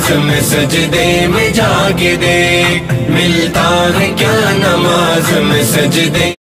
नमाज में सजदे में जाके देख, मिलता है क्या नमाज में सजदे।